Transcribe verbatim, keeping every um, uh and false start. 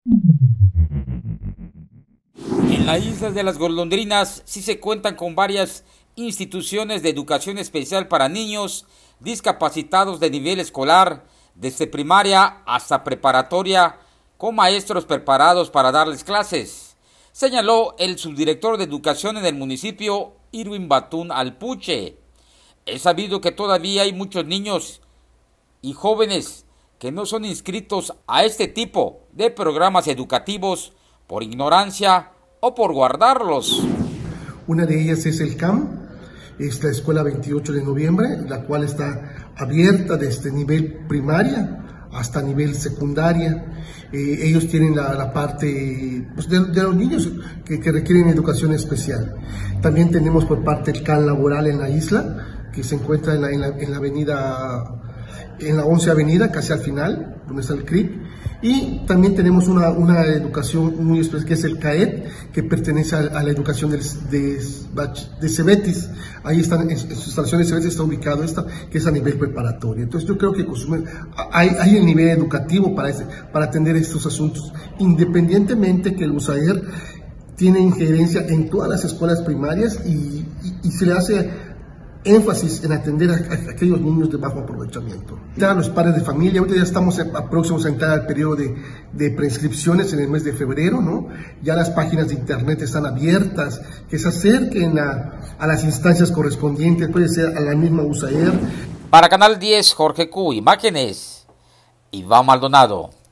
En la isla de las Golondrinas sí se cuentan con varias instituciones de educación especial para niños discapacitados de nivel escolar, desde primaria hasta preparatoria, con maestros preparados para darles clases, señaló el subdirector de educación en el municipio, Irwin Batún Alpuche. Es sabido que todavía hay muchos niños y jóvenes que no son inscritos a este tipo de programas educativos por ignorancia o por guardarlos. Una de ellas es el C A M, es la escuela veintiocho de noviembre, la cual está abierta desde nivel primaria hasta nivel secundaria. Eh, ellos tienen la, la parte pues, de, de los niños que, que requieren educación especial. También tenemos por parte el C A N laboral en la isla, que se encuentra en la, en la, en la avenida, en la once avenida, casi al final, donde está el C R I P. Y también tenemos una, una educación muy especial, que es el C A E T, que pertenece a, a la educación de, de, de Cebetis. Ahí están, en sus instalaciones de Cebetis está ubicado esta, que es a nivel preparatorio. Entonces yo creo que hay, hay el nivel educativo para, ese, para atender estos asuntos, independientemente que el USAER tiene injerencia en todas las escuelas primarias y, y, y se le hace énfasis en atender a, a aquellos niños de bajo aprovechamiento. Ya los padres de familia, ahorita ya estamos a, a próximos a entrar al periodo de, de preinscripciones en el mes de febrero, ¿no? Ya las páginas de internet están abiertas, que se acerquen a, a las instancias correspondientes, puede ser a la misma USAER. Para Canal diez, Jorge Q, imágenes, Iván Maldonado.